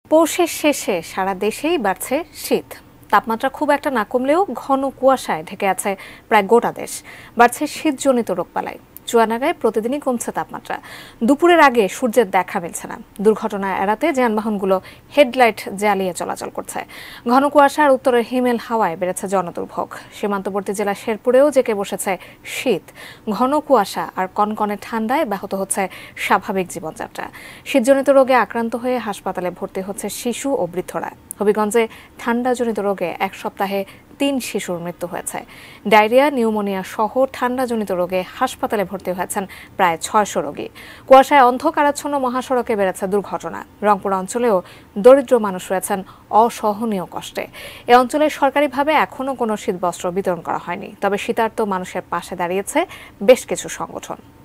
পৌষের শেষে সারা দেশেই বাড়ছে শীত। তাপমাত্রা খুব একটা না কমলেও ঘন কুয়াশায় ঢেকে আছে প্রায় গোটা দেশ। বাড়ছে শীতজনিত রোগবালাই। চুয়াডাঙ্গায় প্রতিদিনই কমছে তাপমাত্রা। দুপুরের আগে সূর্যের দেখা মিলছে না। দুর্ঘটনা এড়াতে যানবাহনগুলো হেডলাইট জ্বালিয়ে চলাচল করছে। ঘন কুয়াশার উত্তরের হিমেল হাওয়ায় বেড়েছে জনদুর্ভোগ। সীমান্তবর্তী জেলা শেরপুরেও জেঁকে বসেছে শীত। ঘন কুয়াশা আর কনকনে ঠান্ডায় ব্যাহত হচ্ছে স্বাভাবিক জীবনযাত্রা। শীতজনিত রোগে আক্রান্ত হয়ে হাসপাতালে ভর্তি হচ্ছে শিশু ও বৃদ্ধরা। হবিগঞ্জে ঠান্ডাজনিত রোগে এক সপ্তাহে ৩ শিশুর মৃত্যু হয়েছে। ডায়রিয়া, নিউমোনিয়া সহ ঠান্ডাজনিত রোগে হাসপাতালে ভর্তি হয়েছেন প্রায় ৬০০ রোগী। কুয়াশায় অন্ধকারাচ্ছন্ন মহাসড়কে বেড়েছে দুর্ঘটনা। রংপুর অঞ্চলেও দরিদ্র মানুষ রয়েছেন অসহনীয় কষ্টে। এ অঞ্চলে সরকারিভাবে এখনও কোনো শীতবস্ত্র বিতরণ করা হয়নি, তবে শীতার্ত মানুষের পাশে দাঁড়িয়েছে বেশ কিছু সংগঠন।